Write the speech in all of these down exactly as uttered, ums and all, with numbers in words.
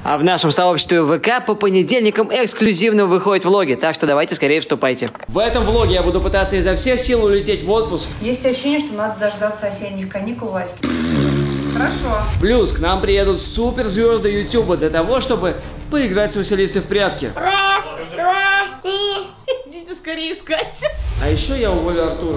А в нашем сообществе ВК по понедельникам эксклюзивно выходят влоги, так что давайте скорее вступайте. В этом влоге я буду пытаться изо всех сил улететь в отпуск. Есть ощущение, что надо дождаться осенних каникул, Васьки. Хорошо. Плюс к нам приедут суперзвезды Ютуба для того, чтобы поиграть с Василисой в прятки. Раз, два, три. Идите скорее искать. А еще я уволю Артура.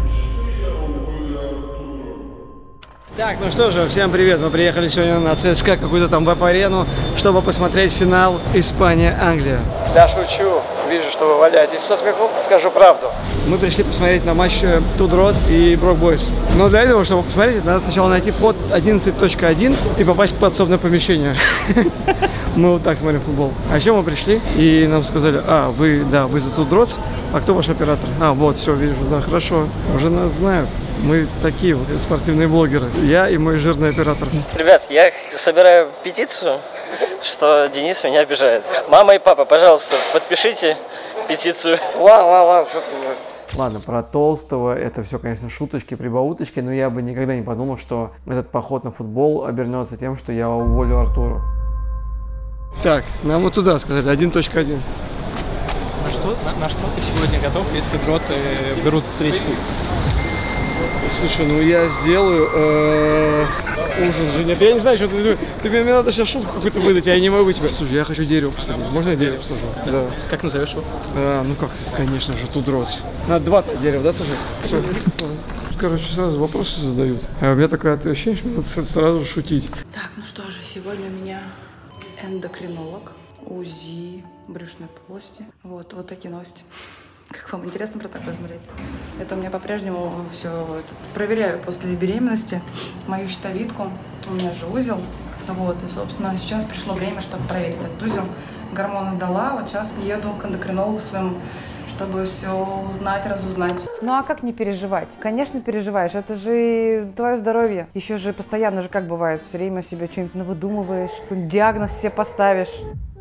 Так, ну что же, всем привет. Мы приехали сегодня на ЦСКА, какую-то там веб-арену, чтобы посмотреть финал Испания-Англия. Да, шучу. Вижу, что вы валяетесь со смеху. Скажу правду. Мы пришли посмотреть на матч Тудрот и Брок Бойс. Но для этого, чтобы посмотреть, надо сначала найти вход одиннадцать точка один и попасть в подсобное помещение. Мы вот так смотрим футбол. А еще мы пришли и нам сказали: а, вы, да, вы за Тудрот, а кто ваш оператор? А, вот, все, вижу, да, хорошо. Уже нас знают. Мы такие вот спортивные блогеры. Я и мой жирный оператор. Ребят, я собираю петицию, что Денис меня обижает. Мама и папа, пожалуйста, подпишите петицию. Ладно, ладно, ладно, что ты... Ладно, про Толстого это все, конечно, шуточки, прибауточки, но я бы никогда не подумал, что этот поход на футбол обернется тем, что я уволю Артура. Так, нам вот туда сказали, один точка один. На что, на, на что ты сегодня готов, если дроты берут третий тур? Слушай, ну я сделаю э, ужин же. Нет, я не знаю, что ты. Ты мне надо сейчас шутку какую-то выдать, а я не могу тебе. Слушай, я хочу дерево посадить. Можно я дерево посажу? Да. Как назовешь его? А, ну как, конечно же, Тудрот. Надо два дерева, да, сажать? Все. Короче, сразу вопросы задают. А у меня такое ощущение, что надо сразу шутить. Так, ну что же, сегодня у меня эндокринолог, УЗИ брюшной полости. Вот, вот такие новости. Как вам интересно про такое смотреть? Это у меня по-прежнему все это, проверяю после беременности мою щитовидку. У меня же узел. Вот, и, собственно, сейчас пришло время, чтобы проверить этот узел. Гормоны сдала, вот сейчас еду к эндокринологу своему, чтобы все узнать, разузнать. Ну а как не переживать? Конечно, переживаешь. Это же твое здоровье. Еще же постоянно же как бывает, все время себе что-нибудь навыдумываешь, какой-нибудь диагноз себе поставишь.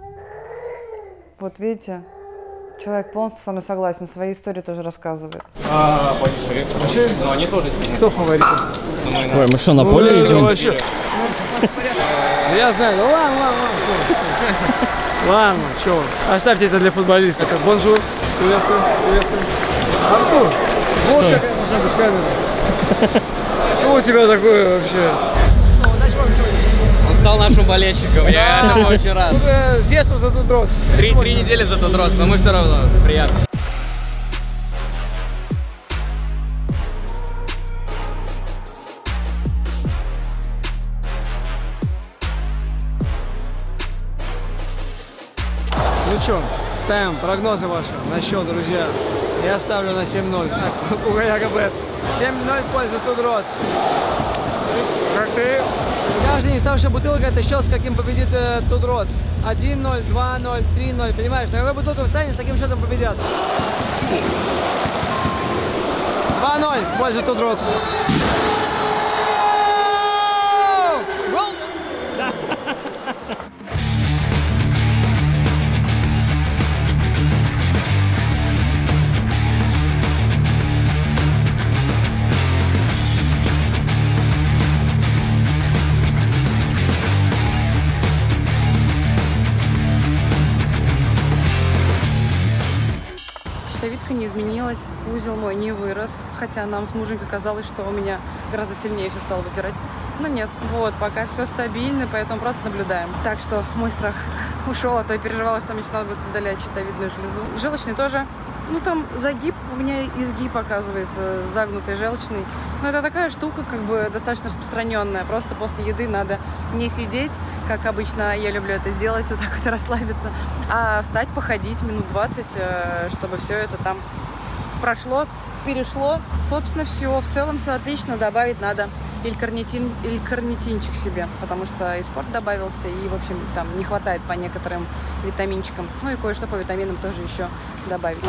Вот видите? Человек полностью со мной согласен, свои истории тоже рассказывает. А, большие. Ну, они тоже сильные. Кто фаворит? Ой, мы что, на поле Ой, идем? Вообще. Я знаю, ну ладно, ладно, ладно. Ладно, что, оставьте это для футболиста. Как бонжур, приветствую, приветствую. Артур, вот что? Какая должна быть камера. Что у тебя такое вообще? Стал нашим болельщиком, я этому очень рад. С детства за Тудрот. Три, три недели за Тудрот, но мы все равно приятно. Ну что, ставим прогнозы ваши на счет, друзья. Я ставлю на семь ноль. Кугаяка Бет. семь ноль в пользу Тудрот. Как ты? Каждая неставшая бутылка — это счет, с каким победит э, Тудрот. один ноль, два ноль, три ноль. Понимаешь, на какой бутылка встанет, с таким счетом победят. два ноль в пользу Тудрот. Гол! Щитовидка не изменилась, узел мой не вырос, хотя нам с мужем казалось, что у меня гораздо сильнее все стало выпирать. Но нет, вот, пока все стабильно, поэтому просто наблюдаем. Так что мой страх ушел, а то я переживала, что мне надо будет удалять щитовидную железу. Желчный тоже. Ну там загиб, у меня изгиб оказывается, загнутый желчный. Но это такая штука, как бы достаточно распространенная. Просто после еды надо не сидеть, как обычно я люблю это сделать, вот так вот расслабиться, а встать, походить минут двадцать, чтобы все это там прошло, перешло. Собственно, все. В целом все отлично. Добавить надо L-карнитин, L-карнитинчик себе, потому что и спорт добавился, и, в общем, там не хватает по некоторым витаминчикам. Ну и кое-что по витаминам тоже еще добавить.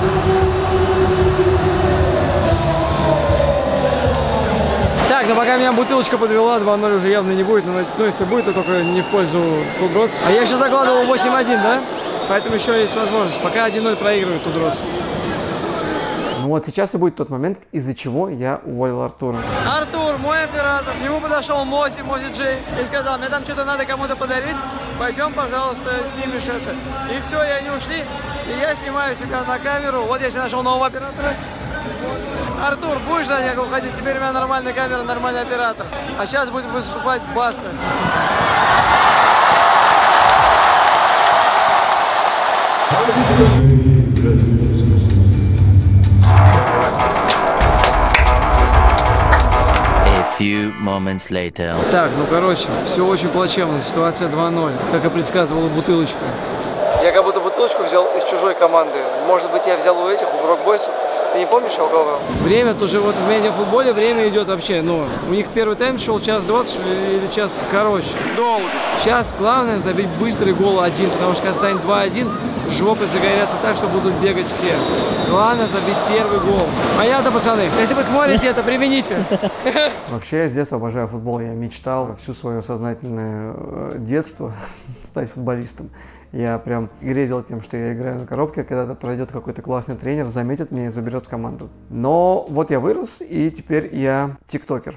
Так, ну пока меня бутылочка подвела, два ноль уже явно не будет, но ну, если будет, то только не в пользу Тудрот. А я сейчас закладывал восемь один, да? Поэтому еще есть возможность. Пока один ноль проигрывает Тудрот. Ну вот сейчас и будет тот момент, из-за чего я уволил Артура. Артур, мой оператор. К нему подошел Мози, Мози Джей, и сказал, мне там что-то надо кому-то подарить, пойдем, пожалуйста, снимешь это. И все, и они ушли, и я снимаю себя на камеру. Вот я себе нашел нового оператора. Артур, будешь знать, как уходить? Теперь у меня нормальная камера, нормальный оператор. А сейчас будет выступать Баста. Few moments later. Так, ну короче, все очень плачевно, ситуация два ноль, как и предсказывала бутылочка. Я как будто бутылочку взял из чужой команды. Может быть, я взял у этих, у Брокбойсов. Ты не помнишь, а у кого? Время тоже вот в медиафутболе время идет вообще, ну, у них первый тайм шел час двадцать или час, короче, долго. Сейчас главное забить быстрый гол один, потому что когда станет два один, жопы загорятся так, что будут бегать все. Главное забить первый гол. Понятно, пацаны? Если вы смотрите это, примените. Вообще, я с детства обожаю футбол. Я мечтал всю свое сознательное детство стать футболистом. Я прям грезил тем, что я играю на коробке, а когда-то пройдет какой-то классный тренер, заметит меня и заберет в команду. Но вот я вырос, и теперь я тиктокер.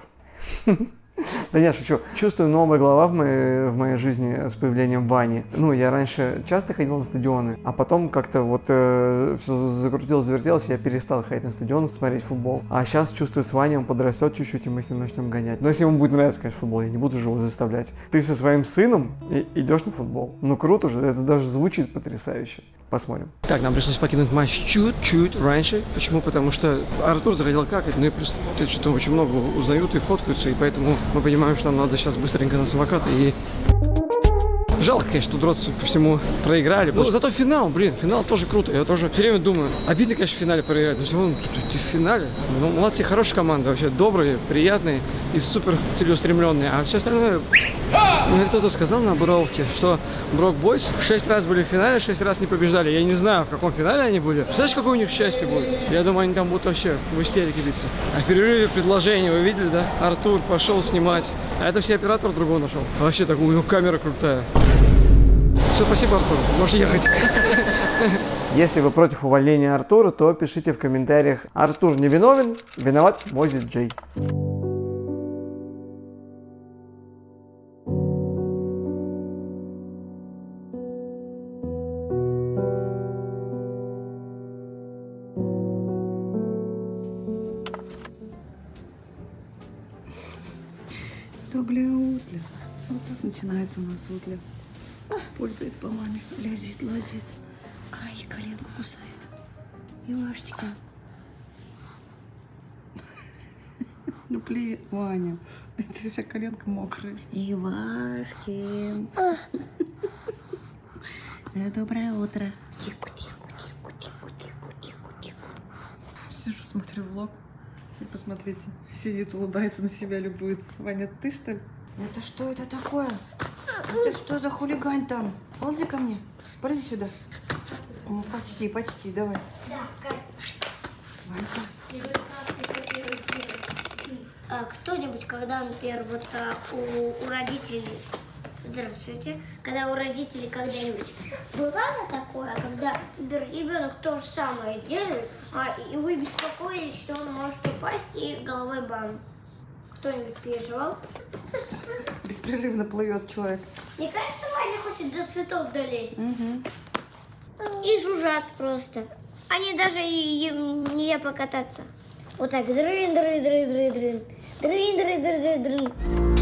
Да нет, шучу. Чувствую, новая глава в моей, в моей жизни с появлением Вани. Ну, я раньше часто ходил на стадионы, а потом как-то вот э, все закрутилось, завертелось, я перестал ходить на стадионы, смотреть футбол. А сейчас чувствую, с Ваней он подрастет чуть-чуть, и мы с ним начнем гонять. Но если ему будет нравиться, конечно, футбол, я не буду же его заставлять. Ты со своим сыном и идешь на футбол. Ну, круто же, это даже звучит потрясающе. Посмотрим. Так, нам пришлось покинуть матч чуть-чуть раньше. Почему? Потому что Артур захотел какать, ну и плюс что-то очень много узнают и фоткаются, и поэтому мы понимаем, что нам надо сейчас быстренько на самокат и... Жалко, конечно, тут раз по всему проиграли. Ну, зато финал, блин, финал тоже круто. Я тоже все время думаю, обидно, конечно, в финале проиграть. Но все равно ты в финале. Ну, молодцы, хорошая команда, вообще добрые, приятные и супер целеустремленные. А все остальное... Мне кто-то сказал на Буровке, что Брокбойс шесть раз были в финале, шесть раз не побеждали. Я не знаю, в каком финале они были. Знаешь, какое у них счастье будет? Я думаю, они там будут вообще в истерике биться. А в перерыве предложение, вы видели, да? Артур пошел снимать. А это все оператор другого нашел. Вообще, такую, у него камера крутая. Все, спасибо, Артур. Можешь ехать. Если вы против увольнения Артура, то пишите в комментариях: Артур не виновен, виноват Мози Джей. Доброе утро. Вот так начинается у нас утро. Пользует по маме. Лезет, лазит. Ай, коленку кусает. Ивашечка. Ну, привет, Ваня. Это вся коленка мокрая. Ивашки. Доброе утро. Тихо, тихо, тихо, тихо, тихо, тихо, тихо. Сижу, смотрю влог. И посмотрите, сидит, улыбается, на себя любуется. Ваня, ты что ли? Это что это такое? Это что за хулиган там? Ползи ко мне. Ползи сюда. Ну, почти, почти, давай. Ванька. А кто-нибудь, когда, например, вот а, у, у родителей, здравствуйте, когда у родителей когда-нибудь бывало такое, когда, например, ребенок то же самое делает, а, и вы беспокоились, что он может упасть и головой бам. Кто-нибудь переживал? Беспрерывно плывет человек. Мне кажется, Ваня хочет до цветов долезть. Угу. И жужжат просто. Они даже и, и не покататься. Вот так. Дрын, дрын, дрын, дрын, дрын. Дрын, дрын, дрын, дрын, дрын.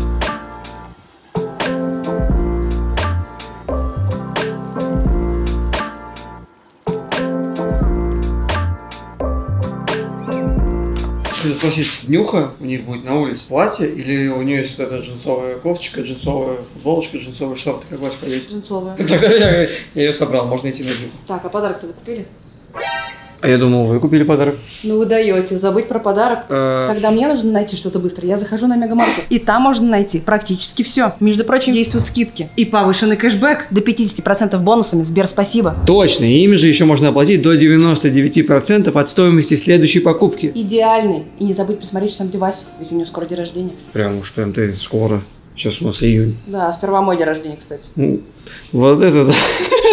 Если спросить, Нюха у них будет на улице платье или у нее есть вот эта джинсовая кофточка, джинсовая футболочка, джинсовые шорты, как вас поедете? Джинсовая. Тогда я, я ее собрал, можно идти на Нюху. Так, а подарок-то вы купили? А я думал, вы купили подарок. Ну вы даете, забыть про подарок. Когда мне нужно найти что-то быстро, я захожу на Мегамаркет. И там можно найти практически все. Между прочим, действуют скидки. И повышенный кэшбэк до пятидесяти процентов бонусами Сбер спасибо. Точно, и ими же еще можно оплатить до девяноста девяти процентов от стоимости следующей покупки. Идеальный. И не забудь посмотреть, что там где Вася, ведь у нее скоро день рождения. Прям уж прям ты скоро. Сейчас у нас июнь. Да, сперва мой день рождения, кстати. Ну, вот это да.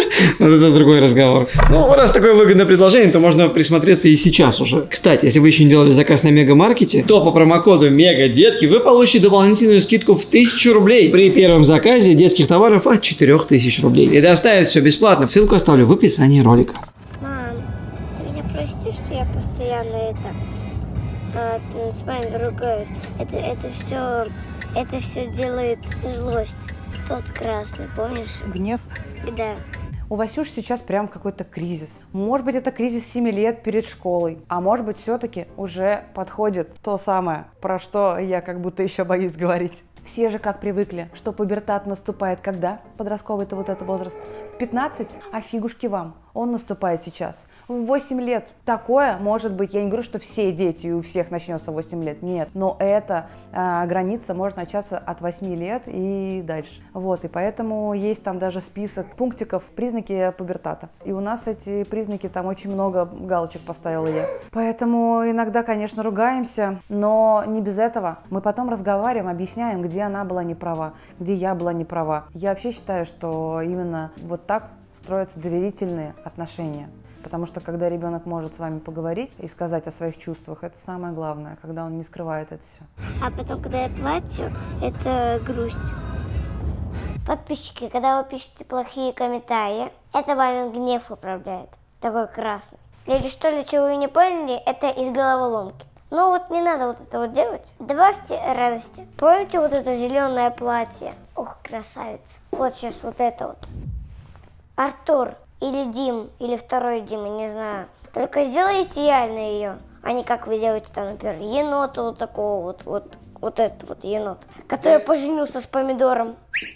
Вот это другой разговор. Ну, раз такое выгодное предложение, то можно присмотреться и сейчас уже. Кстати, если вы еще не делали заказ на Мегамаркете, то по промокоду МЕГАДетки вы получите дополнительную скидку в тысячу рублей при первом заказе детских товаров от четырёх тысяч рублей. И доставить все бесплатно. Ссылку оставлю в описании ролика. Мам, ты меня прости, что я постоянно это а, с вами ругаюсь. Это, это все, это все делает злость. Тот красный, помнишь? Гнев. Да. У Васюши сейчас прям какой-то кризис. Может быть, это кризис семи лет перед школой. А может быть, все-таки уже подходит то самое, про что я как будто еще боюсь говорить. Все же как привыкли, что пубертат наступает когда? Подростковый-то вот этот возраст. В пятнадцать? А фигушки вам. Он наступает сейчас. В восемь лет. Такое может быть. Я не говорю, что все дети и у всех начнется в восемь лет. Нет. Но эта а, граница может начаться от восьми лет и дальше. Вот. И поэтому есть там даже список пунктиков, признаки пубертата. И у нас эти признаки, там очень много галочек поставила я. Поэтому иногда, конечно, ругаемся, но не без этого. Мы потом разговариваем, объясняем, где она была не права, где я была не права. Я вообще считаю, что именно вот так строятся доверительные отношения. Потому что когда ребенок может с вами поговорить и сказать о своих чувствах, это самое главное, когда он не скрывает это все. А потом, когда я плачу, это грусть. Подписчики, когда вы пишете плохие комментарии, это вами гнев оправдает. Такой красный. Или что ли, чего вы не поняли, это из головоломки. Ну вот не надо вот это вот делать. Добавьте радости. Помните вот это зеленое платье? Ох, красавица. Вот сейчас вот это вот. Артур или Дим, или второй Дима, не знаю. Только сделайте реально ее, а не как вы делаете там, например, енота вот такого вот, вот, вот это вот енот, который поженился с помидором.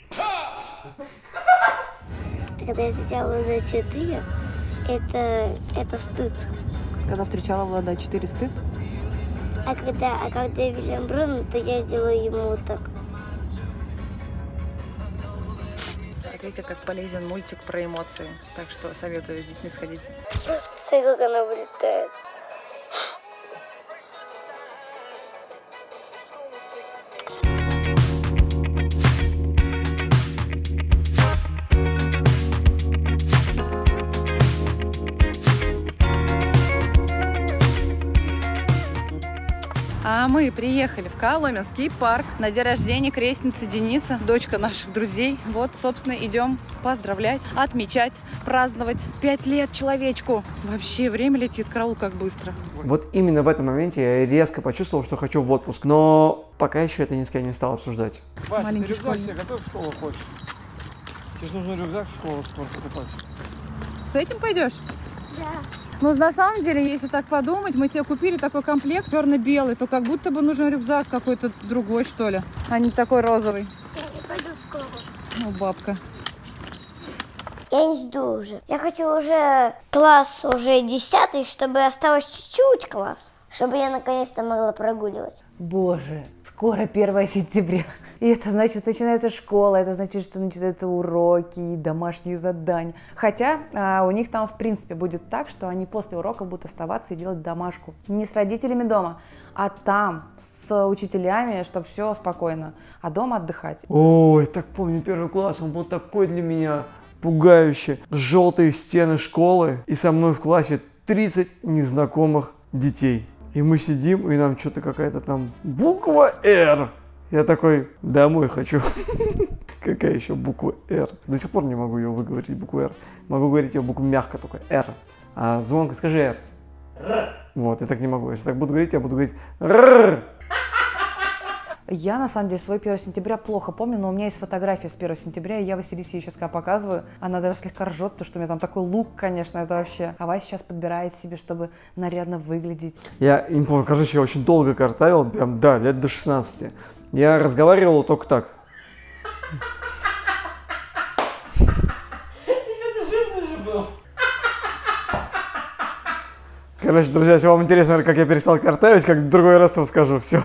Когда я встречала Влада четыре, это, это стыд. Когда встречала Влада четыре, стыд? А когда, а когда я Вильям Бруно, то я делаю ему вот так. Видите, как полезен мультик про эмоции. Так что советую с детьми сходить. Смотри, как она вылетает. А мы приехали в Коломенский парк на день рождения крестницы Дениса, дочка наших друзей. Вот, собственно, идем поздравлять, отмечать, праздновать. Пять лет человечку. Вообще, время летит, караул, как быстро. Вот именно в этом моменте я резко почувствовал, что хочу в отпуск. Но пока еще это ни с кем не стал обсуждать. Вася, Маленький ты рюкзак школьник. себе готов в школу хочешь? Тебе же нужно рюкзак в школу скоро покупать. С этим пойдешь? Да. Ну, на самом деле, если так подумать, мы тебе купили такой комплект черно-белый, то как будто бы нужен рюкзак какой-то другой, что ли, а не такой розовый. Я не пойду в школу. Ну, бабка. Я не жду уже. Я хочу уже класс уже десятый, чтобы осталось чуть-чуть классов, чтобы я наконец-то могла прогуливать. Боже, скоро первое сентября. И это значит, начинается школа, это значит, что начинаются уроки, домашние задания. Хотя а, у них там, в принципе, будет так, что они после уроков будут оставаться и делать домашку. Не с родителями дома, а там, с учителями, чтобы все спокойно. А дома отдыхать. Ой, так помню первый класс, он был такой для меня пугающий. Желтые стены школы, и со мной в классе тридцать незнакомых детей. И мы сидим, и нам что-то какая-то там буква «Р». Я такой, домой хочу. Какая еще буква «Р»? До сих пор не могу ее выговорить, букву «Р». Могу говорить ее букву мягко только, «Р». А звонко скажи «Р». Р. Вот, я так не могу. Если так буду говорить, я буду говорить «Р». Я, на самом деле, свой первое сентября плохо помню, но у меня есть фотография с первого сентября, и я Василисе ее сейчас когда показываю, она даже слегка ржет, потому что у меня там такой лук, конечно, это вообще. А Вася сейчас подбирает себе, чтобы нарядно выглядеть. Я не помню, короче, я очень долго картавил, прям, да, лет до шестнадцати. Я разговаривал только так. Короче, друзья, если вам интересно, как я перестал картавить, как в другой раз расскажу, все.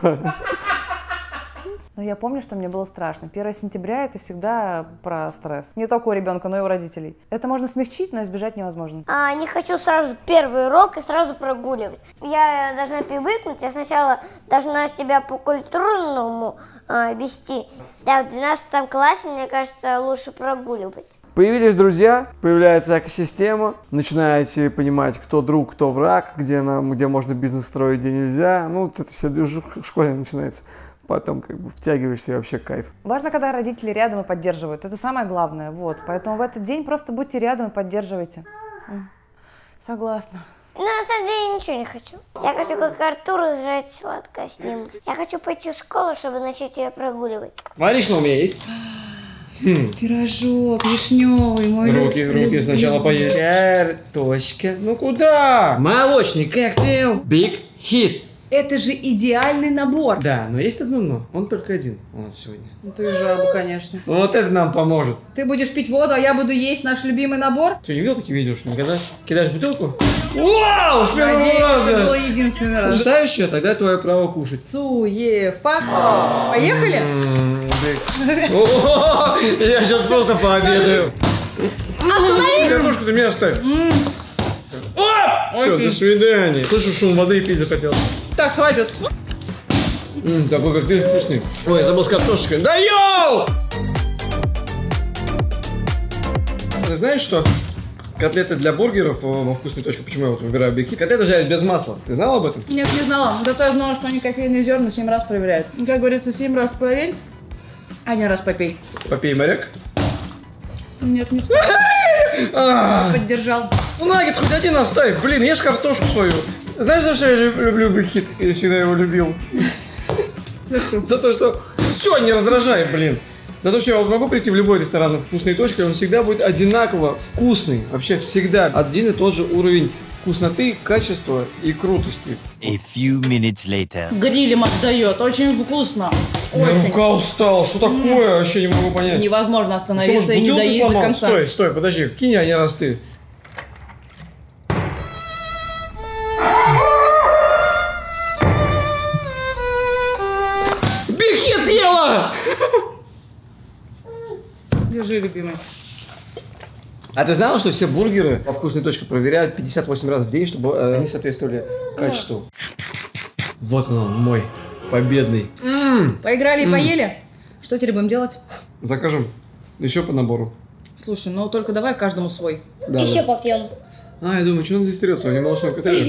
Но я помню, что мне было страшно. первое сентября это всегда про стресс. Не только у ребенка, но и у родителей. Это можно смягчить, но избежать невозможно. А, не хочу сразу первый урок и сразу прогуливать. Я должна привыкнуть, я сначала должна себя по культурному а, вести. Да, в двенадцатом классе, мне кажется, лучше прогуливать. Появились друзья, появляется экосистема, начинаете понимать, кто друг, кто враг, где, нам, где можно бизнес строить, где нельзя. Ну, вот это все движуха в школе начинается. Потом как бы втягиваешься и вообще кайф. Важно, когда родители рядом и поддерживают. Это самое главное. Вот. Поэтому в этот день просто будьте рядом и поддерживайте. Согласна. На самом деле я ничего не хочу. Я хочу, как Артур, жрать сладкое с ним. Я хочу пойти в школу, чтобы начать ее прогуливать. Варишь, у меня есть? Хм. Пирожок вишневый, мой Руки, руки сначала поесть. Картошка. Ну куда? Молочный коктейль. Big hit. Это же идеальный набор. Да, но есть одно но. Он только один у нас сегодня. Ну ты жаба, конечно. Ну вот это нам поможет. Ты будешь пить воду, а я буду есть наш любимый набор? Ты не видел такие видео, что никогда? Кидаешь бутылку? Вау! С первого Надеюсь, раза! это был единственный раз. Ставящая, тогда твое право кушать. Цуефа. Поехали? Я сейчас просто пообедаю. Останови! Картошку ты меня оставь. Все, до свидания. Слышу, шум воды и пить захотел. Так, хватит. Ммм, такой коктейль вкусный. Ой, забыл с картошечкой. Да йоу! Ты знаешь, что котлеты для бургеров во вкусной точке, почему я вот выбираю Big Hit, котлеты жарят без масла. Ты знал об этом? Нет, не знала. Зато я знала, что они кофейные зерна семь раз проверяют. Как говорится, семь раз проверь, один раз попей. Попей, моряк. Нет, не поддержал. Ну, наггетс хоть один оставь. Блин, ешь картошку свою. Знаешь, за что я люблю Big Hit? Я всегда его любил. За то, что все, не раздражай, блин. За то, что я могу прийти в любой ресторан в вкусной точке, он всегда будет одинаково вкусный. Вообще всегда один и тот же уровень вкусноты, качества и крутости. A few minutes later. Грилем отдает, очень вкусно. Очень. Рука устала, что такое? Вообще не могу понять. Невозможно Что, остановиться может, и не бутылку доесть до сломал? конца. Стой, стой, подожди, кинь они раз ты. Big Hit съела! Держи, любимый. А ты знала, что все бургеры во вкусной точке проверяют пятьдесят восемь раз в день, чтобы э, они соответствовали качеству? Вот он, мой победный. М-м-м. Поиграли и поели? Что теперь будем делать? Закажем еще по набору. Слушай, ну только давай каждому свой. Да, Еще да. попьем. А, я думаю, что он здесь трется, у него молочного коктейля.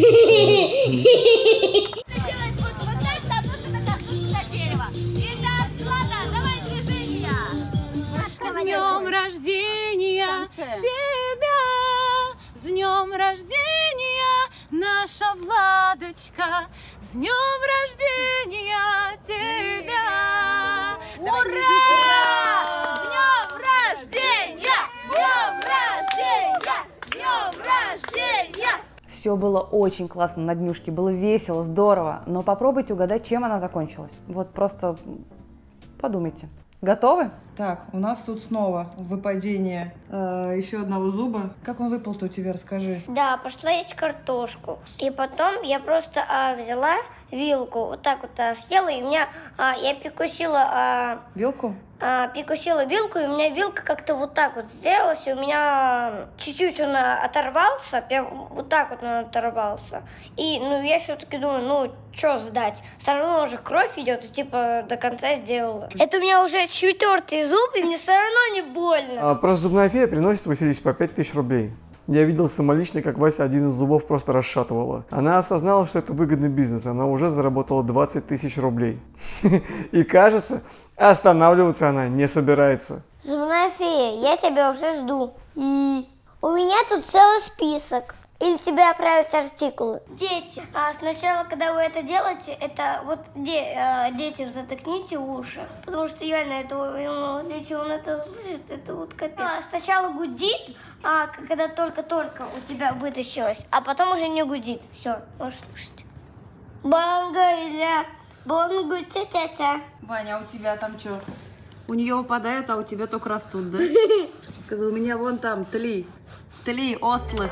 С днем рождения тебя, с днем рождения, наша Владочка, с днем рождения тебя. Ура! С днем рождения! С днем рождения! С днем рождения! Все было очень классно на днюшке, было весело, здорово, но попробуйте угадать, чем она закончилась. Вот просто подумайте. Готовы? Так, у нас тут снова выпадение э, еще одного зуба. Как он выпал-то у тебя, расскажи. Да, пошла есть картошку. И потом я просто а, взяла вилку, вот так вот а, съела, и у меня, а, я перекусила... А, Вилку? а, перекусила вилку, и у меня вилка как-то вот так вот сделалась, и у меня чуть-чуть он оторвался, прям вот так вот он оторвался. И, ну, я все-таки думаю, ну, что сдать? Все равно уже кровь идет, и типа до конца сделала. Это у меня уже четвертый зуб, и мне все равно не больно. А, просто зубная фея приносит Василисе по пять тысяч рублей. Я видел самолично, как Вася один из зубов просто расшатывала. Она осознала, что это выгодный бизнес. Она уже заработала двадцать тысяч рублей. И кажется, останавливаться она не собирается. Зубная фея, я тебя уже жду. И у меня тут целый список. Или тебе отправить артикулы. Дети, а сначала, когда вы это делаете, это вот де, а, детям затыкните уши. Потому что реально это, ну, если он это услышит, это вот капец. А, сначала гудит, а, когда только-только у тебя вытащилось, а потом уже не гудит. Все, можешь слушать. Банга-иля, бангу-тя-тя-тя. Ваня, а у тебя там что? У нее выпадает, а у тебя только растут, да? Сказал, у меня вон там тли, тли остлых.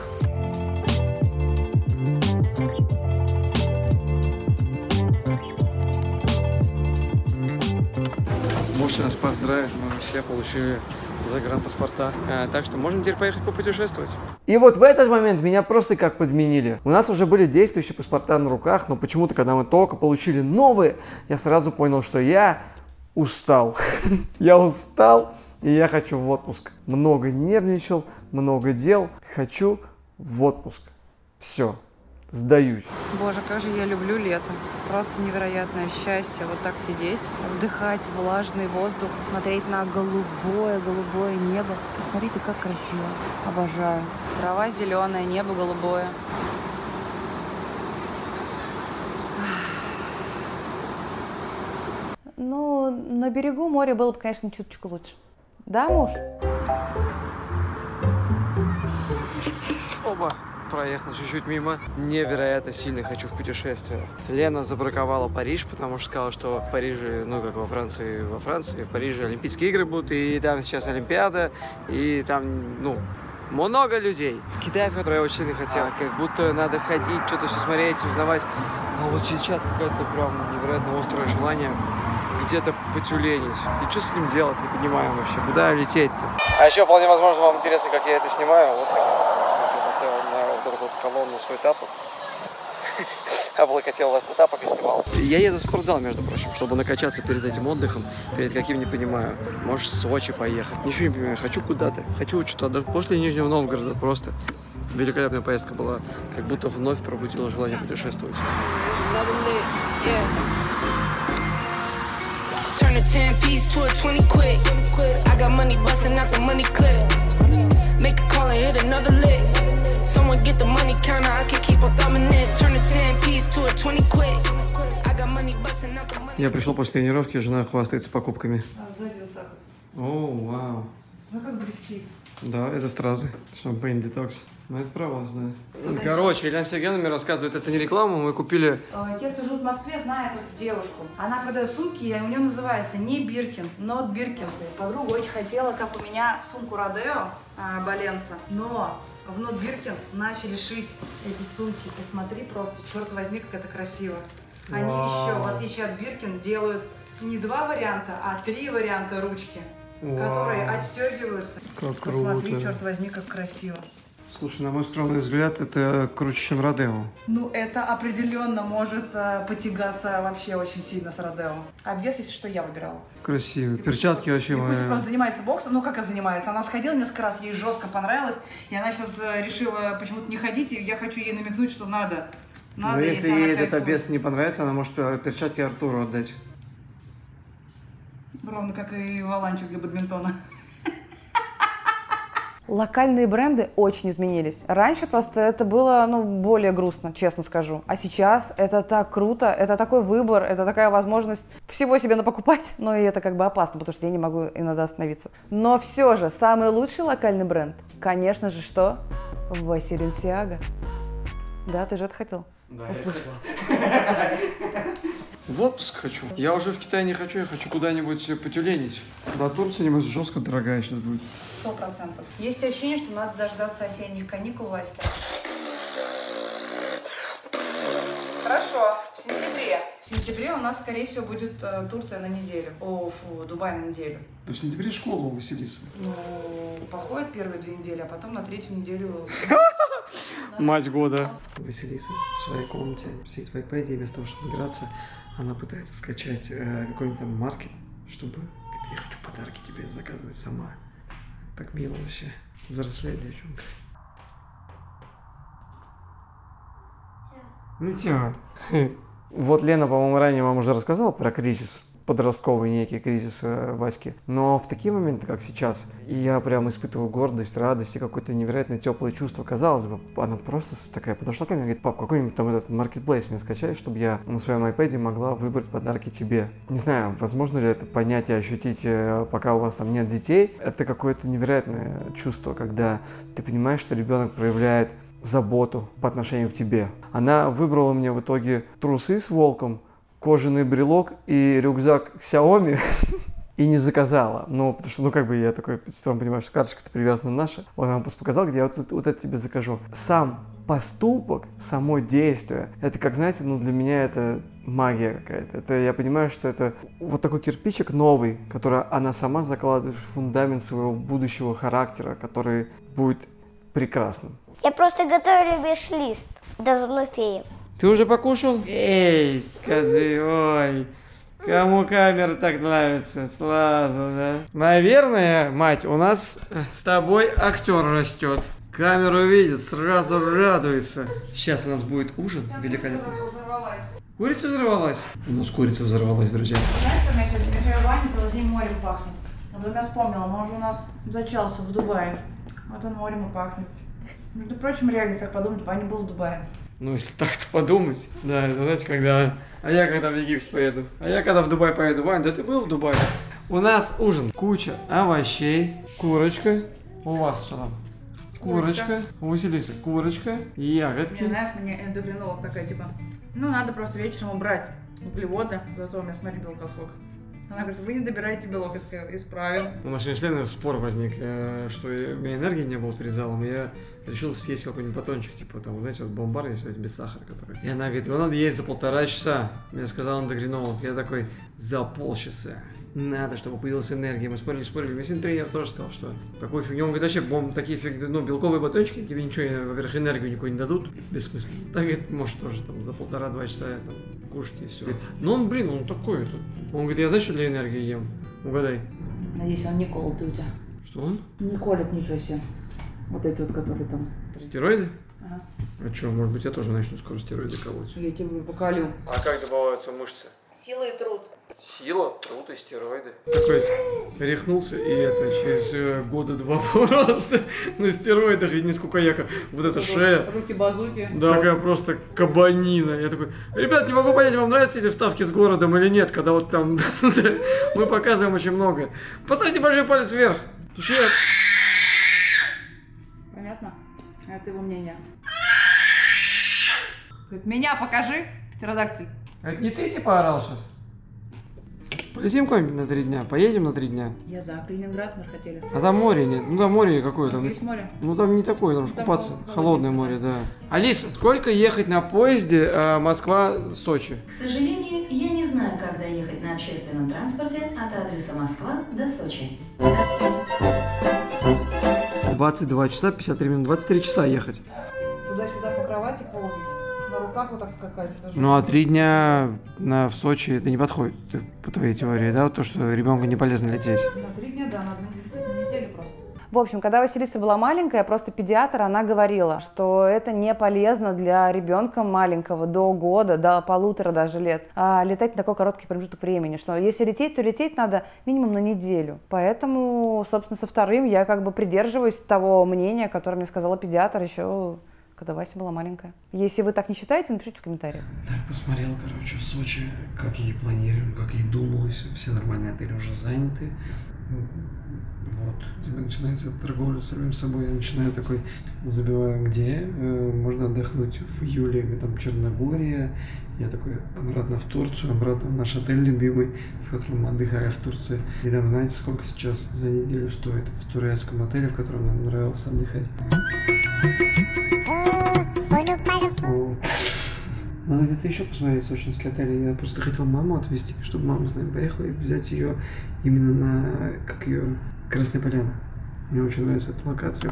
Можете нас поздравить, мы все получили загранпаспорта. А, так что можем теперь поехать попутешествовать. И вот в этот момент меня просто как подменили. У нас уже были действующие паспорта на руках, но почему-то, когда мы только получили новые, я сразу понял, что я устал. Я устал И я хочу в отпуск. Много нервничал, много дел. Хочу в отпуск. Все. Сдаюсь. Боже, как же я люблю лето. Просто невероятное счастье. Вот так сидеть, вдыхать влажный воздух, смотреть на голубое-голубое небо. Посмотрите, как красиво. Обожаю. Трава зеленая, небо голубое. Ну, на берегу моря было бы, конечно, чуточку лучше. Да, муж? Оба. Проехал чуть-чуть мимо. Невероятно сильно хочу в путешествие. Лена забраковала Париж, потому что сказала, что в Париже, ну как во Франции, во Франции, в Париже Олимпийские игры будут, и там сейчас Олимпиада, и там, ну, много людей. В Китае, в который я очень сильно хотел, как будто надо ходить, что-то все смотреть, узнавать. А вот сейчас какое-то прям невероятно острое желание где-то потюленить. И что с этим делать, не понимаю вообще, куда лететь-то. А еще вполне возможно вам интересно, как я это снимаю. Вот так я поставил на вот эту вот колонну свой тапок. Облокотил вас на тапок и снимал. Я еду в спортзал, между прочим, чтобы накачаться перед этим отдыхом, перед каким, не понимаю. Может, в Сочи поехать. Ничего не понимаю, хочу куда-то. Хочу что-то отдохнуть. После Нижнего Новгорода просто великолепная поездка была. Как будто вновь пробудила желание путешествовать. ten piece to a twenty quick. I got money busting out the money clip. Make a call and hit another lick. Someone get the money counter, I can keep on thumbing it. Turn a ten piece to a twenty quick. I got money busting out the money. Я пришел после тренировки, жена хвастается покупками. А сзади вот так. О, вау. Ну как блестит. Да, это стразы. Шампейн детокс. Ну, это про вас, да. Короче, Елена Сергеевна мне рассказывает, это не реклама, мы купили... Те, кто живут в Москве, знают эту девушку. Она продает сумки, и у нее называется не Биркин, not Биркин. Подруга очень хотела, как у меня, сумку Родео Баленса, но в not Биркин начали шить эти сумки. И смотри просто, черт возьми, как это красиво. Они Вау. еще, в отличие от Биркин, делают не два варианта, а три варианта ручки, Вау. которые отстегиваются. Как Посмотри, круто. черт возьми, как красиво. Слушай, на мой скромный взгляд, это круче, чем Родео. Ну, это определенно может э, потягаться вообще очень сильно с Родео. Обвес, если что, я выбирала. Красиво. Перчатки вообще мои. Пусть просто занимается боксом. Ну, как она занимается? Она сходила несколько раз, ей жестко понравилось. И она сейчас решила почему-то не ходить, и я хочу ей намекнуть, что надо. надо Но если ей этот кайфует. обвес не понравится, она может перчатки Артуру отдать. Ровно как и валанчик для бадминтона. Локальные бренды очень изменились. Раньше просто это было, ну, более грустно, честно скажу. А сейчас это так круто, это такой выбор, это такая возможность всего себе напокупать. Но и это как бы опасно, потому что я не могу иногда остановиться. Но все же, самый лучший локальный бренд, конечно же, что? Василинсиага. Да, ты же это хотел да, услышать. В отпуск хочу. Я уже в Китае не хочу, я хочу куда-нибудь потюленить. До Турции, небось, жестко дорогая сейчас будет. Сто процентов. Есть ощущение, что надо дождаться осенних каникул, Васька. Хорошо, в сентябре. В сентябре у нас, скорее всего, будет э, Турция на неделю. О, фу, Дубай на неделю. Да в сентябре школу у Василисы. Ну, походит первые две недели, а потом на третью неделю... Мать года. Василиса в своей комнате сидит в iPad, и вместо того, чтобы играться, она пытается скачать э, какой-нибудь там маркет, чтобы... Говорит, я хочу подарки тебе заказывать сама. Так мило вообще. Взрослеет девчонка. Ну чё? Вот Лена, по-моему, ранее вам уже рассказала про кризис. Подростковый некий кризис э, Васьки. Но в такие моменты, как сейчас, я прям испытываю гордость, радость и какое-то невероятное теплое чувство. Казалось бы, она просто такая подошла ко мне и говорит: пап, какой-нибудь там этот маркетплейс мне скачай, чтобы я на своем iPad могла выбрать подарки тебе. Не знаю, возможно ли это понять и ощутить, пока у вас там нет детей. Это какое-то невероятное чувство, когда ты понимаешь, что ребенок проявляет заботу по отношению к тебе. Она выбрала мне в итоге трусы с волком, кожаный брелок и рюкзак Xiaomi и не заказала. Ну, потому что, ну, как бы я такой, сам понимаю, что карточка-то привязана наша. Вот она просто показала, где я вот, вот это тебе закажу. Сам поступок, само действие, это, как знаете, ну, для меня это магия какая-то. Это, я понимаю, что это вот такой кирпичик новый, который она сама закладывает в фундамент своего будущего характера, который будет прекрасным. Я просто готовлю виш-лист до зубной феи. Ты уже покушал? Эй, скажи, ой, Кому камера так нравится? Сразу, да? Наверное, мать, у нас с тобой актер растет. Камеру видит, сразу радуется. Сейчас у нас будет ужин великолепный. Курица взорвалась? У нас курица взорвалась, друзья. Знаете, у меня сегодня, сегодня баня целый день морем пахнет. Вот я вспомнила, он же у нас зачался в Дубае. Вот он морем и пахнет. Между прочим, реально, так подумать, баня был в Дубае. Ну, если так-то подумать, да, знаете, когда... А я когда в Египет поеду, а я когда в Дубай поеду. Вань, да ты был в Дубае? У нас ужин. Куча овощей, курочка. У вас что там? Курочка. У Василисы курочка, ягодки. Не, знаешь, мне эндокринолог такая, типа, ну, надо просто вечером убрать углеводы, зато у меня, смотри, белкосок. Она говорит, вы не добираете белок, я такая, исправим. У нашей членов спор возник, что у меня энергии не было перед залом, и я решил съесть какой-нибудь батончик, типа, там, знаете, вот бомбар есть, без сахара, который. И она говорит, его надо есть за полтора часа. Мне сказал эндокринолог. Я такой, за полчаса. Надо, чтобы появилась энергия. Мы спорили, спорили. Мне сегодня тренер тоже сказал, что такой фигня. Он говорит, вообще, бом, такие фиг... ну, белковые батончики тебе ничего, во-первых, энергию никакой не дадут. Бессмысленно. Так, говорит, может, тоже там за полтора-два часа там, кушать и все. Но он, блин, он такой. Это. Он говорит, я знаешь, что для энергии ем? Угадай. Надеюсь, он не колотый у тебя. Что он? Не колет ничего себе. Вот эти вот, которые там. Стероиды? Ага. А что, может быть, я тоже начну скоро стероиды колоть? Я тебе поколю. А как добавляются мышцы? Сила и труд. Сила, труд и стероиды. Такой рехнулся, и это через э, года два просто на стероидах, и несколько яка. Вот эта шея. Руки-базуки. Да. Такая просто кабанина. Я такой, ребят, не могу понять, вам нравятся эти вставки с городом или нет, когда вот там мы показываем очень много. Поставьте большой палец вверх. Потому что я... Понятно? Это его мнение. Говорит, меня покажи, птеродактиль. Это не ты типа орал сейчас? Полетим куда-нибудь на три дня? Поедем на три дня? Я за Калининград, мы же хотели. А там море нет. Ну там море какое там. Есть море? Ну там не такое, там же Там купаться. холодное. Холодное море, да. Алиса, сколько ехать на поезде э, Москва-Сочи? К сожалению, я не знаю, как доехать на общественном транспорте от адреса Москва до Сочи. двадцать два часа пятьдесят три минуты. двадцать три часа ехать. Туда-сюда по кровати ползать. На руках вот так скакать. Ну а три дня на, в Сочи это не подходит по твоей теории, да? То, что ребенку не полезно лететь. На три дня, да, надо на неделю просто. В общем, когда Василиса была маленькая, просто педиатр, она говорила, что это не полезно для ребенка маленького до года, до полутора даже лет, а летать на такой короткий промежуток времени, что если лететь, то лететь надо минимум на неделю. Поэтому, собственно, со вторым я как бы придерживаюсь того мнения, которое мне сказала педиатр еще, когда Вася была маленькая. Если вы так не считаете, напишите в комментариях. Так, посмотрел, короче, в Сочи, как ей планировали, как ей думалось, все нормальные отели уже заняты. Вот, у тебя начинается торговля с самим собой, я начинаю такой, забиваю, где э, можно отдохнуть в июле, там Черногория, я такой обратно в Турцию, обратно в наш отель любимый, в котором мы отдыхали в Турции. И там, знаете, сколько сейчас за неделю стоит в турецком отеле, в котором нам нравилось отдыхать? Надо где-то еще посмотреть сочинские отели. Я просто хотел маму отвезти, чтобы мама с нами поехала и взять ее именно на, как ее, Красная Поляна. Мне очень нравится эта локация.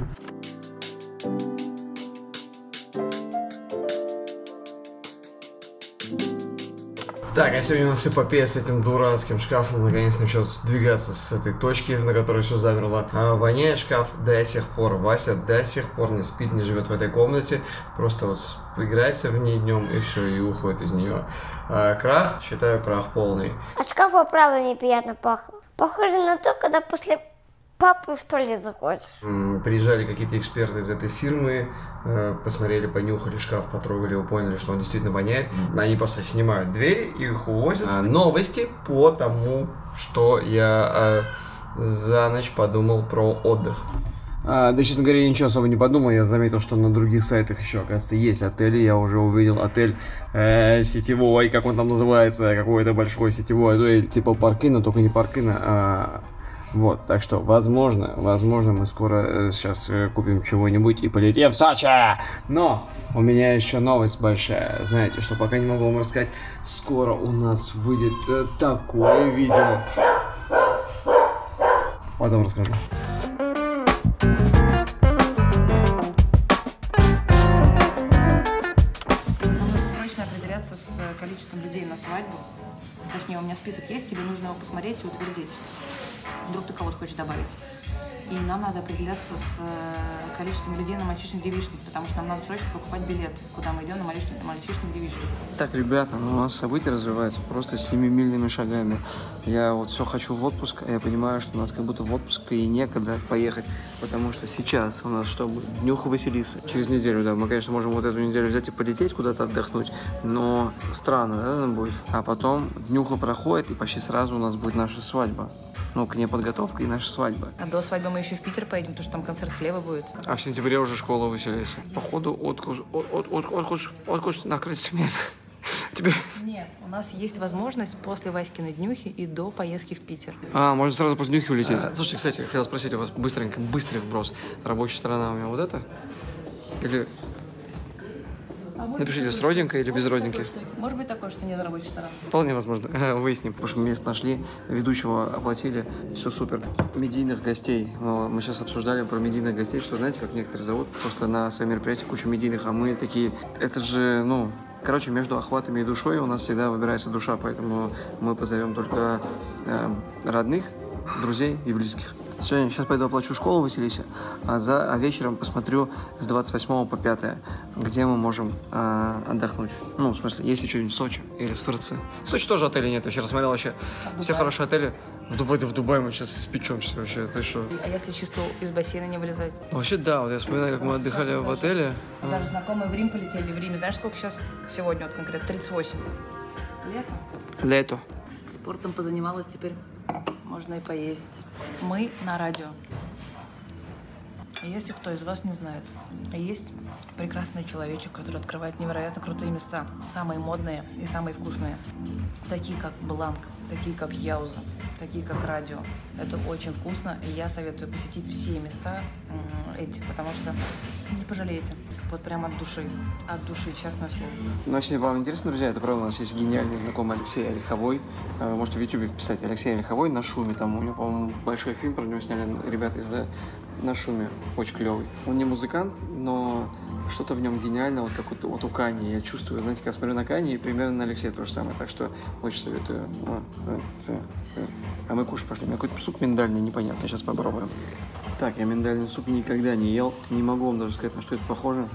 Так, а сегодня у нас эпопея с этим дурацким шкафом наконец начнет сдвигаться с этой точки, на которой все замерло. А воняет шкаф до сих пор. Вася до сих пор не спит, не живет в этой комнате. Просто вот играется в ней днем и все, и уходит из нее. А крах, считаю, крах полный. От шкафа, правда, неприятно пахло. Похоже на то, когда после папы в туалет заходишь. Приезжали какие-то эксперты из этой фирмы, посмотрели, понюхали шкаф, потрогали его, поняли, что он действительно воняет. Они просто снимают двери и их увозят. Новости по тому, что я за ночь подумал про отдых. А, да, честно говоря, я ничего особо не подумал. Я заметил, что на других сайтах еще, оказывается, есть отели. Я уже увидел отель э, сетевой, как он там называется, какой-то большой сетевой отель, типа Паркина, только не Паркина, а... Вот, так что, возможно, возможно, мы скоро э, сейчас э, купим чего-нибудь и полетим в Сочи. Но у меня еще новость большая. Знаете, что пока не могу вам рассказать, скоро у нас выйдет э, такое видео. Потом расскажу. С количеством людей на свадьбу. Точнее, у меня список есть, тебе нужно его посмотреть и утвердить. Вдруг ты кого-то хочешь добавить. И нам надо определяться с количеством людей на мальчишник девичник, потому что нам надо срочно покупать билет, куда мы идем на мальчишник, мальчишник девичник. Так, ребята, ну, у нас события развиваются просто семимильными шагами. Я вот все хочу в отпуск, а я понимаю, что у нас как будто в отпуск-то и некогда поехать, потому что сейчас у нас что будет? Днюха Василисы. Через неделю, да, мы, конечно, можем вот эту неделю взять и полететь куда-то отдохнуть, но странно, да, нам будет? А потом днюха проходит, и почти сразу у нас будет наша свадьба. Ну, к ней подготовка и наша свадьба. А до свадьбы мы еще в Питер поедем, потому что там концерт хлеба будет. А в сентябре уже школа Василисы. Походу, откус, от, от, от, откус, откус накрыть смена. Тебе... Нет, у нас есть возможность после Васькиной днюхи и до поездки в Питер. А, можно сразу после днюхи улететь. А, слушайте, кстати, я хотел спросить у вас быстренько, быстрый вброс. Рабочая сторона у меня вот эта? Или... А напишите, с родинкой или без родинки? Может быть такое, что нет рабочей стороны? Вполне возможно. Выясним, потому что мы место нашли, ведущего оплатили, все супер. Медийных гостей. Мы сейчас обсуждали про медийных гостей, что, знаете, как некоторые зовут, просто на свои мероприятия кучу медийных, а мы такие, это же, ну... Короче, между охватами и душой у нас всегда выбирается душа, поэтому мы позовем только э, родных, друзей и близких. Сегодня, сейчас пойду оплачу школу Василисе, а, за, а вечером посмотрю с двадцать восьмого по пятое, где мы можем э, отдохнуть. Ну, в смысле, есть ли что-нибудь в Сочи или в Турции. В Сочи тоже отелей нет, я вчера смотрел вообще. А все хорошие отели. В Дубае, да в Дубае мы сейчас испечемся вообще, ты что? А если чисто из бассейна не вылезать? Вообще да, вот я вспоминаю, как мы отдыхали даже, в отеле. Даже знакомые в Рим полетели, в Риме. Знаешь, сколько сейчас? Сегодня вот конкретно тридцать восемь. Лето. Лето. Спортом позанималась, теперь можно и поесть. Мы на радио. Если кто из вас не знает, есть прекрасный человечек, который открывает невероятно крутые места, самые модные и самые вкусные, такие как Бланк, такие как Яуза, такие как Радио. Это очень вкусно, и я советую посетить все места эти, потому что не пожалеете. Вот прямо от души, от души, честное слово. Ну, если вам интересно, друзья, это правда, у нас есть гениальный знакомый Алексей Ольховой. Вы можете в ютубе вписать Алексей Ольховой на шуме. Там у него, по-моему, большой фильм про него сняли ребята из на шуме. Очень клевый. Он не музыкант, но что-то в нем гениально, вот как вот, вот у Кани. Я чувствую, знаете, когда смотрю на Кани, и примерно на Алексея то же самое. Так что очень советую. А мы кушать пошли. У меня какой-то суп миндальный, непонятно. Сейчас попробуем. Так, я миндальный суп никогда не ел. Не могу вам даже сказать, на что это похоже.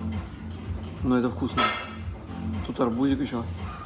Но это вкусно. Тут арбузик еще.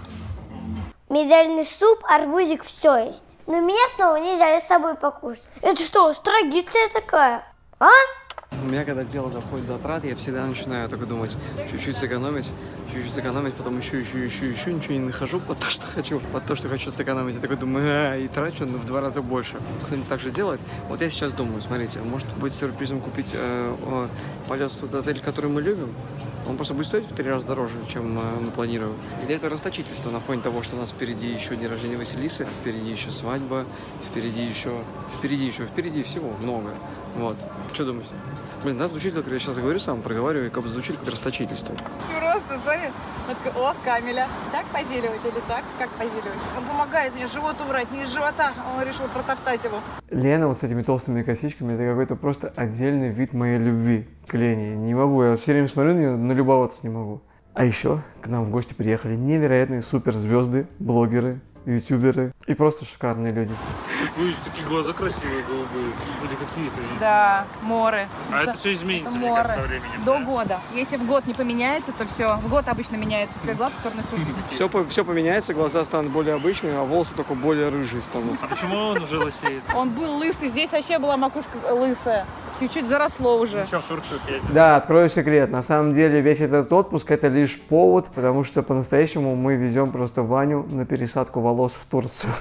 Миндальный суп, арбузик, все есть. Но меня снова не взяли с собой покушать. Это что, традиция такая? А? У меня, когда дело доходит до трат, я всегда начинаю только думать, чуть-чуть сэкономить, чуть-чуть сэкономить, потом еще, еще, еще, еще, ничего не нахожу под то, что хочу, под то, что хочу сэкономить. Я такой думаю, а, и трачу в два раза больше. Кто-нибудь так же делает? Вот я сейчас думаю, смотрите, может быть сюрпризом купить э, э, полет в тот отель, который мы любим? Он просто будет стоить в три раза дороже, чем э, мы планируем. Или это расточительство на фоне того, что у нас впереди еще день рождения Василисы, впереди еще свадьба, впереди еще, впереди еще, впереди всего много. Вот. Что думаете? Блин, да, звучит, как я сейчас говорю сам, проговариваю, как бы звучит как расточительство. Просто, смотри, вот такой, о, Камиля, так позиливать или так, как позиливать? Он помогает мне живот убрать, не из живота, он решил протоптать его. Лена вот с этими толстыми косичками, это какой-то просто отдельный вид моей любви к Лене. Не могу, я все время смотрю на нее, налюбоваться не могу. А еще к нам в гости приехали невероятные суперзвезды, блогеры, ютуберы и просто шикарные люди. Ой, такие глаза красивые, голубые. Вроде какие-то. Да, море. А это, это все изменится, это мне море. кажется, со временем. До да? года. Если в год не поменяется, то все. В год обычно меняется цвет глаз, который на сутки. Все, все поменяется, глаза станут более обычными, а волосы только более рыжие станут. А почему он уже лысеет? Он был лысый, здесь вообще была макушка лысая. Чуть-чуть заросло уже. Еще в Турцию съездил. Да, открою секрет. На самом деле весь этот отпуск это лишь повод, потому что по-настоящему мы везем просто Ваню на пересадку волос в Турцию.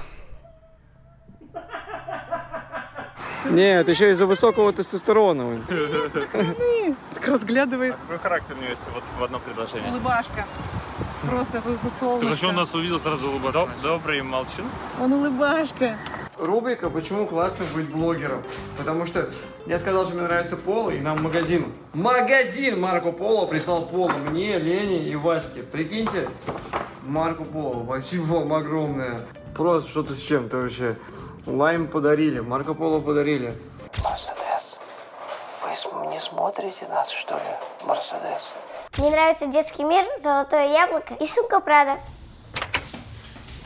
Нет, еще из-за высокого тестостерона. Так разглядывает. Какой характер у него есть вот в одном предложении? Улыбашка. Просто тут солнышко. Ты еще он нас увидел, сразу улыбаться. Добрый молчун. Он улыбашка. Рубрика «Почему классно быть блогером?» Потому что я сказал, что мне нравится Поло, и нам магазин. Магазин Марко Поло прислал Поло мне, Лене и Ваське. Прикиньте, Марко Поло, спасибо вам огромное. Просто что-то с чем-то вообще. Лайм подарили, Марко Поло подарили. Мерседес, вы не смотрите нас, что ли? Мерседес. Мне нравится детский мир, золотое яблоко и сумка Прада.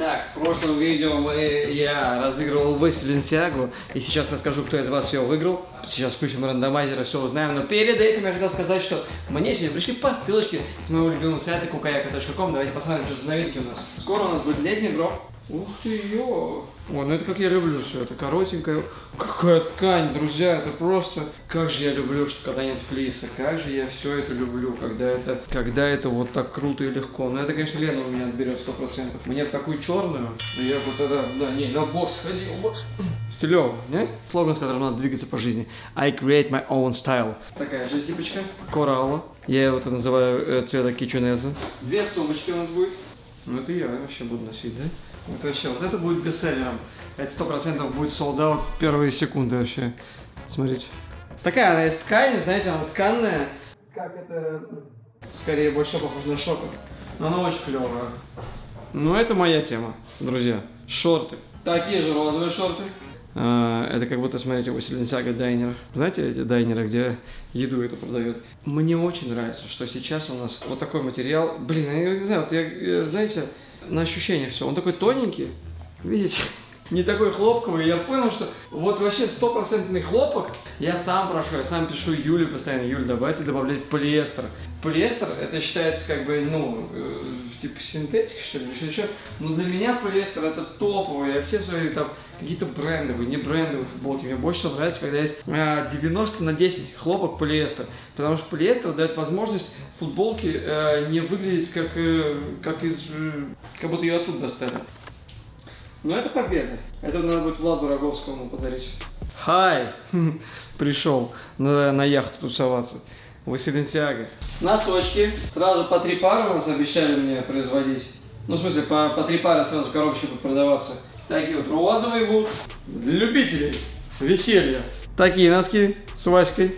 Так, в прошлом видео мы, я разыгрывал Василинсиагу, и сейчас расскажу, кто из вас все выиграл. Сейчас включим рандомайзера, все узнаем, но перед этим я хотел сказать, что мне сегодня пришли посылочки с моего любимого сайта кукаяка точка ком. Давайте посмотрим, что за новинки у нас. Скоро у нас будет летний дроп. Ух ты, ё! О, ну это как я люблю все, это коротенькая, какая ткань, друзья, это просто, как же я люблю, что когда нет флиса, как же я все это люблю, когда это, когда это вот так круто и легко. Но это, конечно, Лена у меня отберет сто процентов. Мне такую черную, я вот это, да, не, на бокс ходил, стилёво, не? Слоган, с которым надо двигаться по жизни. I create my own style. Такая же зипочка, коралла, я его называю э, цвета кичунеза. Две сумочки у нас будет. Ну это я вообще буду носить, да? Вот вообще, вот это будет бестселлером. Это сто процентов будет sold out первые секунды вообще. Смотрите. Такая она из ткани, знаете, она тканная. Как это, скорее, больше похоже на шокер. Но она очень клевая. Но это моя тема, друзья. Шорты. Такие же розовые шорты. А, это как будто, смотрите, у Василинсиага дайнеров. Знаете эти дайнеры, где еду эту продают? Мне очень нравится, что сейчас у нас вот такой материал. Блин, я не знаю, вот я, знаете, на ощущение все. Он такой тоненький, видите? Не такой хлопковый. Я понял, что вот вообще стопроцентный хлопок. Я сам прошу, я сам пишу Юле постоянно. Юль, давайте добавлять полиэстер. Полиэстер, это считается как бы, ну, э, типа синтетика, что ли, что еще. Но для меня полиэстер это топовый. Я все свои там какие-то брендовые, не брендовые футболки. Мне больше всего нравится, когда есть э, девяносто на десять хлопок полиэстер. Потому что полиэстер дает возможность футболке э, не выглядеть как, э, как из, э, как будто ее отсюда достали. Но это победа. Это надо будет Владу Роговскому подарить. Хай! Пришел на, на яхту тусоваться. Василинсиага. Носочки. Сразу по три пары у нас обещали мне производить. Ну, в смысле, по, по три пары сразу в коробочке будут продаваться. Такие вот розовые будут. Для любителей веселья. Такие носки с Васькой.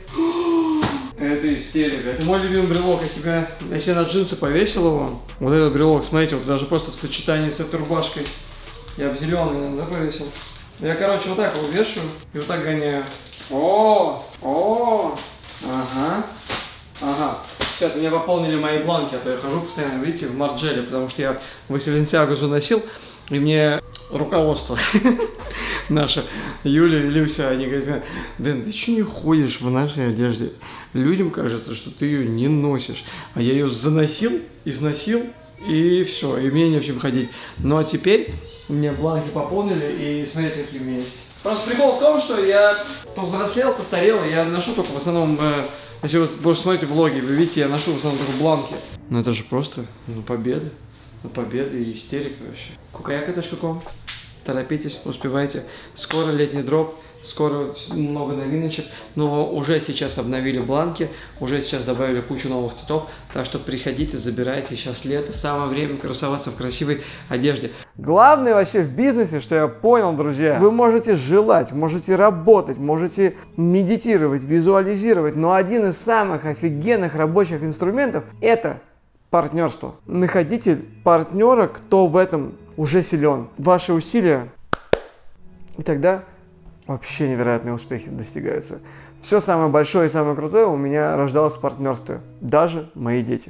Это истерика. Это мой любимый брелок. Я себя, я себе на джинсы повесил его. Вот этот брелок, смотрите, вот даже просто в сочетании с этой рубашкой. Я бы зеленый, наверное, повесил. Я, короче, вот так его вешаю и вот так гоняю. О, о, ага, ага. Все, это мне пополнили мои бланки, а то я хожу постоянно, видите, в Марджеле, потому что я Василинсиагу заносил, и мне руководство наше, Юля и Люся, они говорят: Дэн, ты что не ходишь в нашей одежде? Людям кажется, что ты ее не носишь. А я ее заносил, износил, и все, и мне не в чем ходить. Ну а теперь мне бланки пополнили, и смотрите, какие у меня есть. Просто прикол в том, что я повзрослел, постарел, и я ношу только в основном, э, если вы больше смотрите влоги, вы видите, я ношу в основном только бланки. Ну это же просто, ну, победа. Ну, победа и истерика вообще. кукаяка точка ком. Торопитесь, успевайте. Скоро летний дроп, скоро много новиночек, но уже сейчас обновили бланки, уже сейчас добавили кучу новых цветов, так что приходите, забирайте, сейчас лето, самое время красоваться в красивой одежде. Главное вообще в бизнесе, что я понял, друзья, вы можете желать, можете работать, можете медитировать, визуализировать, но один из самых офигенных рабочих инструментов – это партнерство. Находите партнера, кто в этом уже силен. Ваши усилия, и тогда вообще невероятные успехи достигаются. Все самое большое и самое крутое у меня рождалось в партнерстве. Даже мои дети.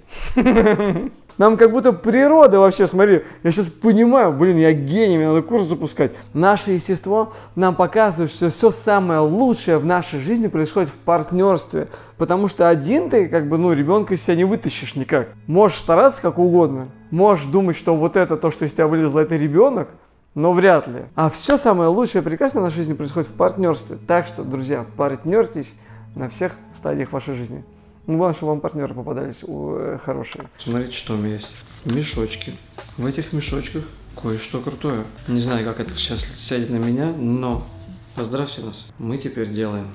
Нам как будто природа вообще, смотри, я сейчас понимаю, блин, я гений, мне надо курс запускать. Наше естество нам показывает, что все самое лучшее в нашей жизни происходит в партнерстве. Потому что один ты, как бы, ну, ребенка из себя не вытащишь никак. Можешь стараться как угодно, можешь думать, что вот это, то, что из тебя вылезло, это ребенок, но вряд ли. А все самое лучшее и прекрасное в нашей жизни происходит в партнерстве. Так что, друзья, партнертесь на всех стадиях вашей жизни. Ну, главное, чтобы вам партнеры попадались э, хорошие. Смотрите, что у меня есть. Мешочки. В этих мешочках кое-что крутое. Не знаю, как это сейчас сядет на меня, но поздравьте нас. Мы теперь делаем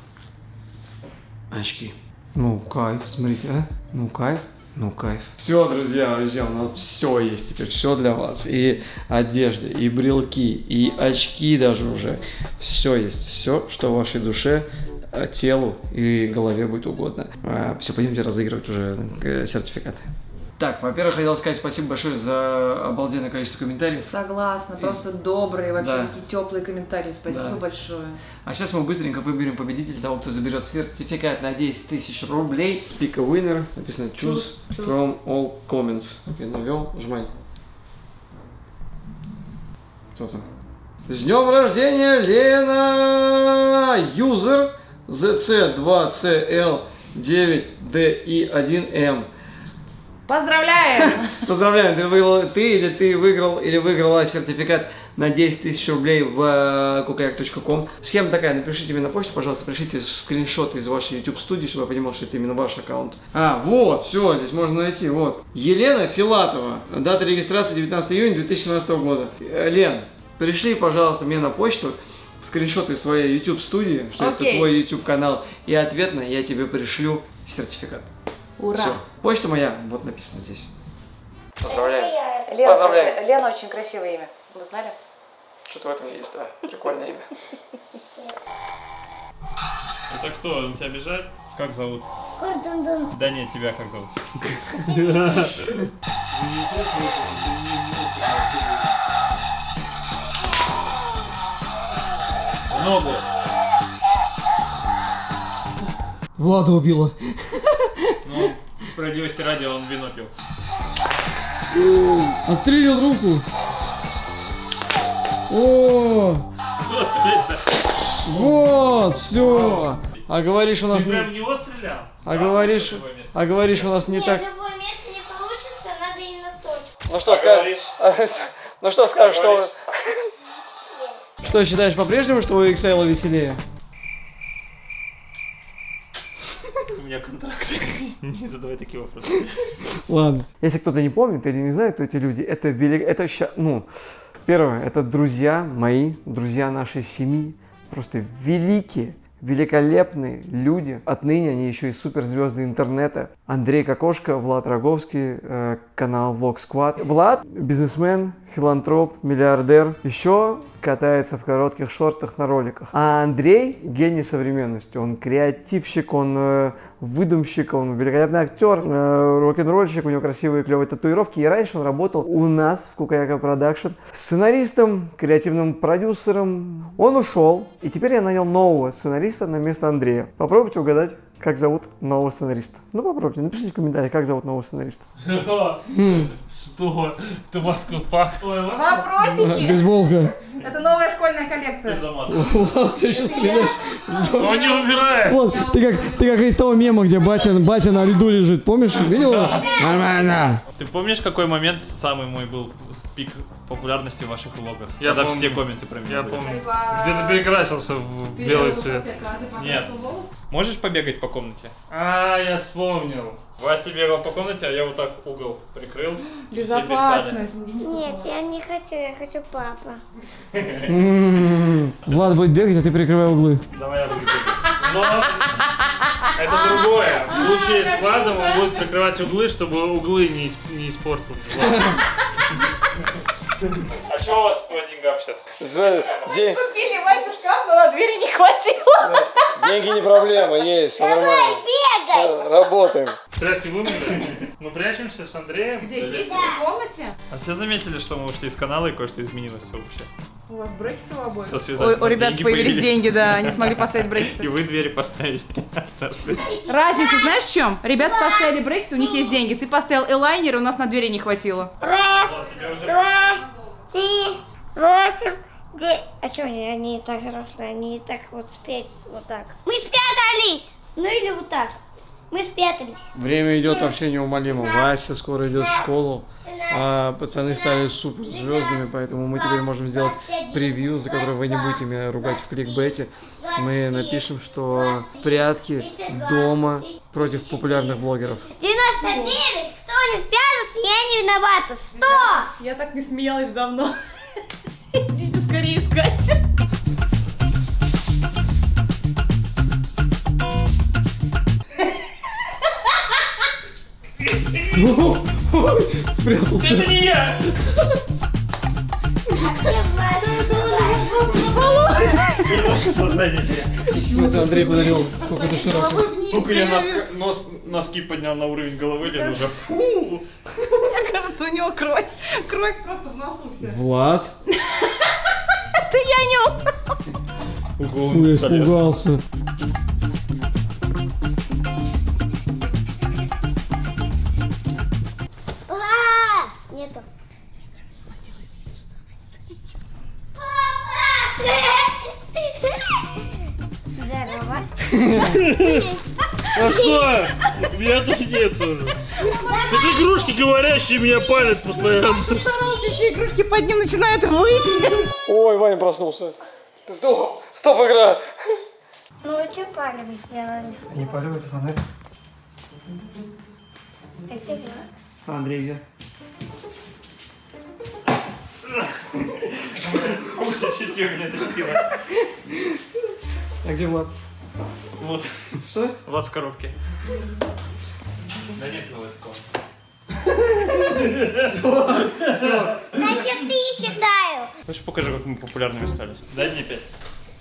очки. Ну, кайф, смотрите, а? Ну, кайф. Ну, кайф. Все, друзья, вообще, у нас все есть теперь, все для вас. И одежда, и брелки, и очки даже уже. Все есть, все, что в вашей душе, телу и голове будет угодно. Все, пойдемте разыгрывать уже сертификаты. Так, во-первых, хотел сказать спасибо большое за обалденное количество комментариев. Согласна, И... просто добрые, вообще да. такие теплые комментарии. Спасибо да. большое. А сейчас мы быстренько выберем победителя, того, кто заберет сертификат на десять тысяч рублей. Pick a winner, написано choose, choose from all comments. Okay, навел, жмай. Кто там? С днем рождения, Лена! Юзер зэ цэ два цэ эл девять дэ и один эм. Поздравляем! Поздравляем! Ты, выиграл, ты или ты выиграл или выиграла сертификат на десять тысяч рублей в кукаяк точка ком. Схема такая, напишите мне на почту, пожалуйста, пришлите скриншоты из вашей YouTube студии, чтобы я понимал, что это именно ваш аккаунт. А, вот, все, здесь можно найти, вот. Елена Филатова, дата регистрации девятнадцатое июня две тысячи семнадцатого года. Лен, пришли, пожалуйста, мне на почту скриншоты из своей YouTube студии, что okay. это твой YouTube канал, и ответно я тебе пришлю сертификат. Ура! Все. Почта моя, вот написано здесь. Поздравляем. Лена, Поздравляем. Кстати, Лена очень красивое имя. Вы знали? Что-то в этом есть, да. Прикольное имя. Это кто? Он тебя обижает? Как зовут? Кордон-дон. Да нет, тебя как зовут? Ногу. Влада убила. Ну, справедливости ради, он вино пил. Отстрелил руку. О! Вот, все. А говоришь, у нас... Ты прям в него стрелял? А говоришь, а говоришь, у нас не Нет, так... любое место не получится, надо именно в точку. Ну что скажешь? Ну что скажешь, что... Что, считаешь по-прежнему, что у икс эл веселее? У меня контракт. Не задавай такие вопросы. Ладно. Если кто-то не помнит или не знает, то эти люди, это велик... это ща... ну, первое, это друзья мои, друзья нашей семьи, просто великие, великолепные люди. Отныне они еще и суперзвезды интернета. Андрей Кокошко, Влад Роговский, э, канал Vlog Squad. Влад бизнесмен, филантроп, миллиардер. Еще катается в коротких шортах на роликах. А Андрей гений современности. Он креативщик, он э, выдумщик, он великолепный актер, э, рок-н-ролльщик, у него красивые клевые татуировки. И раньше он работал у нас в Кукаяка Продакшн сценаристом, креативным продюсером. Он ушел, и теперь я нанял нового сценариста на место Андрея. Попробуйте угадать, как зовут нового сценариста. Ну попробуйте, напишите в комментариях, как зовут нового сценариста. Что? Что? Ты маску факт. Вопросики! Бейсболка. Это новая школьная коллекция. Вот, ты еще стреляешь. Он не умирает. Вот, ты как, ты как из того мема, где батя, батя на льду лежит, помнишь? Видел? Нормально. Ты помнишь, какой момент самый мой был пик популярности в ваших влогах? Я Когда помню. все комменты про меня Я были. помню. Где ты перекрасился в белый цвет. Нет. Можешь побегать по комнате? А, я вспомнил. Вася бегал по комнате, а я вот так угол прикрыл. Безопасность. Нет, я не хочу, я хочу папа. Влад будет бегать, а ты прикрывай углы. Давай я буду бегать. Но это другое. В случае с Владом он будет прикрывать углы, чтобы углы не, не испортил. А что у вас по деньгам сейчас? День... Купили Васе шкаф, но на двери не хватило. Деньги не проблема, есть, все нормально. Бегай! Работаем. Кстати, вымыли. Мы прячемся с Андреем. Здесь есть в комнате? А все заметили, что мы ушли из канала и кое-что изменилось вообще? У вас брекеты у обоих? Ой, у ребят появились, появились деньги, да, они смогли поставить брекеты. И вы двери поставили. Разница знаешь в чем? Ребята поставили брекеты, у них есть деньги. Ты поставил элайнер, и у нас на двери не хватило. Раз, два, три, восемь, девять. А что они, они и так взрослые, они и так вот спеть вот так. Мы спрятались! Ну или вот так. Мы спрятались. Время идет вообще неумолимо. Вася скоро идет в школу. А пацаны стали супер звездами, поэтому мы теперь можем сделать превью, за которое вы не будете меня ругать в кликбете. Мы напишем, что прятки дома против популярных блогеров. девяносто девять! Кто не спрятался, я не виновата. сто! Я так не смеялась давно. Идите скорее искать. Спрятался. Это не я! Вот Андрей подарил какой-то широкий. Только я носка, нос, носки поднял на уровень головы, Лен уже фу. Мне кажется, у него кровь. Кровь просто в носу вся. Влад. Это я не Фу, я испугался. Нету. А что? У меня тоже нет тоже. Тут игрушки говорящие меня палят постоянно. Старался, еще игрушки под ним начинают выть. Ой, Ваня проснулся. Ты стоп, стоп, игра. Ну вы что палево сделали? Не палево, это фонарь. Это я. А Андрей где? Уши чуть-чуть меня защитила. А где Влад? Вот. Что? Влад в коробке. Да нет его в Значит, ты считаю. Хочешь покажи, как мы популярными стали? Дай мне пять.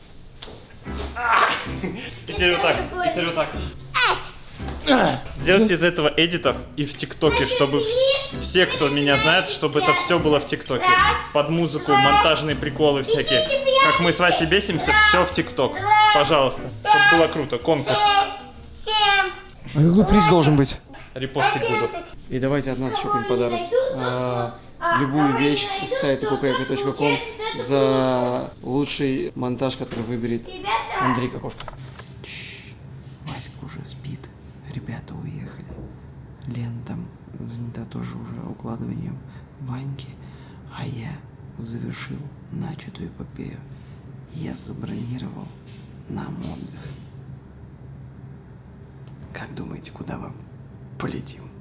И теперь вот так, и теперь вот так. Сделайте из этого эдитов и в ТикТоке, чтобы все, кто меня знает, чтобы это все было в ТикТоке. Под музыку, монтажные приколы всякие. Как мы с Васей бесимся, все в ТикТок. Пожалуйста, чтобы было круто. Конкурс. А какой приз должен быть? Репостить буду. И давайте от нас еще какой-нибудь подарок. А, любую вещь с сайта кукайка точка ком за лучший монтаж, который выберет Андрей Кокошка. Васька уже спит. Ребята уехали. Лена там занята тоже уже укладыванием Ваньки. А я завершил начатую эпопею. Я забронировал нам отдых. Как думаете, куда мы полетим?